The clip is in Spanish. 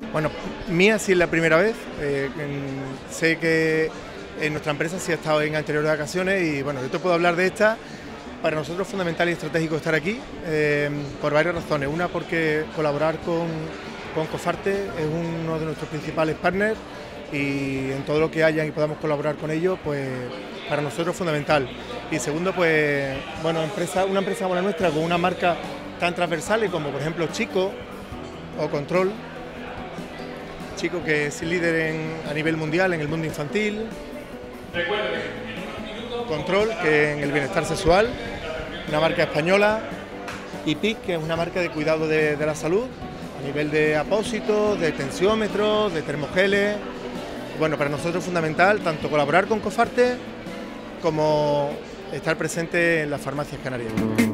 Bueno, mía sí es la primera vez. Sé que en nuestra empresa sí ha estado en anteriores ocasiones y bueno, yo te puedo hablar de esta. Para nosotros es fundamental y estratégico estar aquí por varias razones. Una, porque colaborar con Cofarte es uno de nuestros principales partners y en todo lo que haya y podamos colaborar con ellos, pues para nosotros es fundamental. Y segundo, pues bueno, una empresa como la nuestra, con una marca tan transversales como por ejemplo Chico o Control. Chico, que es líder a nivel mundial en el mundo infantil. Control, que en el bienestar sexual, una marca española. Y PIC, que es una marca de cuidado de la salud, a nivel de apósitos, de tensiómetros, de termogeles. Bueno, para nosotros es fundamental tanto colaborar con Cofarte como estar presente en las farmacias canarias.